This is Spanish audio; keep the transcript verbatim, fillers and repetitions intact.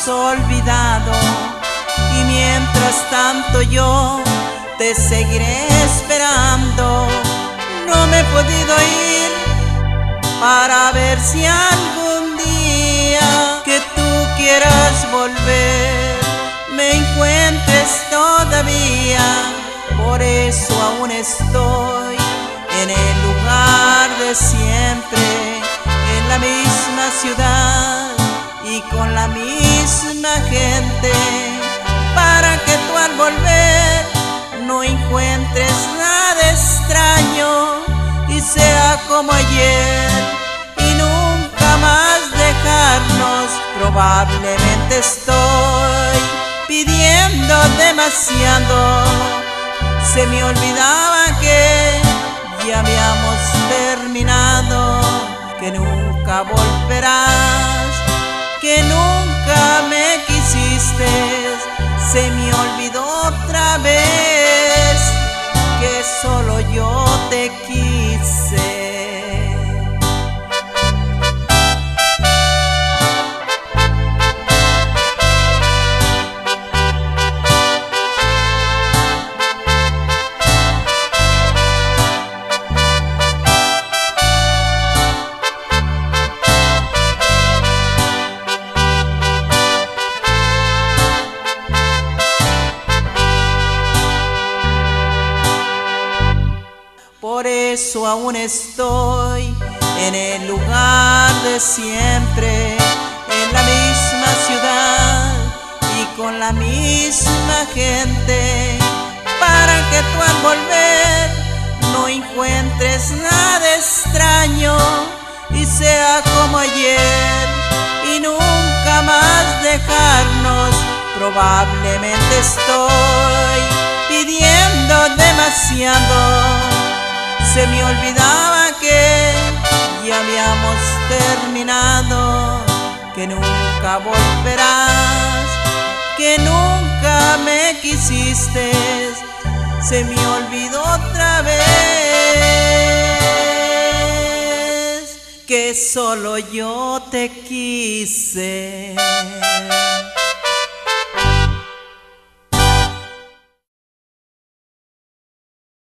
olvidado, y mientras tanto yo te seguiré esperando. No me he podido ir para ver si algún día que tú quieras volver me encuentres todavía. Por eso aún estoy en el lugar de siempre, en la misma ciudad y con la misma gente, para que tú al volver no encuentres nada extraño y sea como ayer y nunca más dejarnos. Probablemente estoy pidiendo demasiado. Se me olvidaba que ya habíamos terminado, que nunca volverás, que nunca me quisiste. Se me olvidó otra vez que solo yo te quise. Por eso aún estoy en el lugar de siempre, en la misma ciudad y con la misma gente, para que tú al volver no encuentres nada extraño y sea como ayer y nunca más dejarnos. Probablemente estoy pidiendo demasiado. Se me olvidaba que ya habíamos terminado, que nunca volverás, que nunca me quisiste. Se me olvidó otra vez que solo yo te quise.